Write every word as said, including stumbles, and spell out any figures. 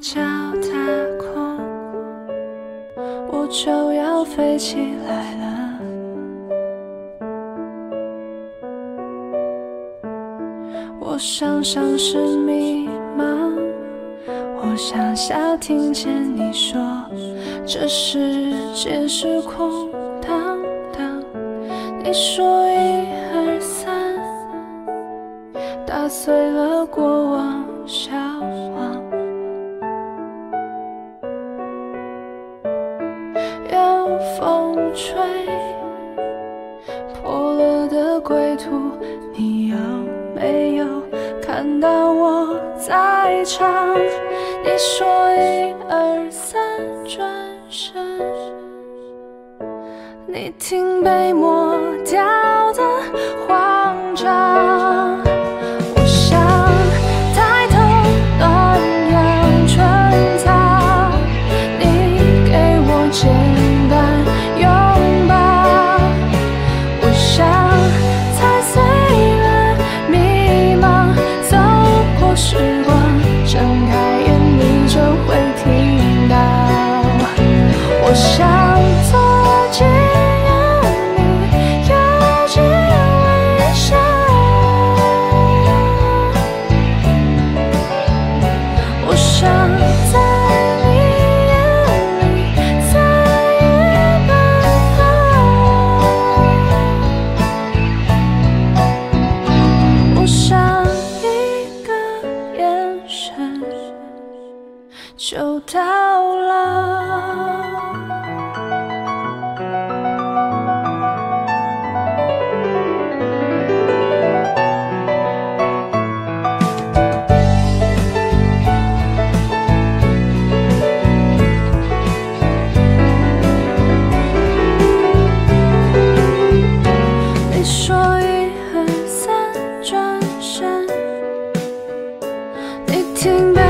脚踏空，我就要飞起来了。我想像是迷茫，我想下听见你说这世界是空荡荡。你说一二三，打碎了过往消亡。有风吹破了的归途，你有没有看到我在唱？你说一二三，转身，你听被抹掉的慌张。我想抬头暖阳春草，你给我简单拥抱。我想踩碎了迷茫，走过时光，睁开眼你就会听到。我想坐进眼里，有着微笑。我想在你眼里再也奔跑。我想一个眼神就到了。你说一二三，转身，你听。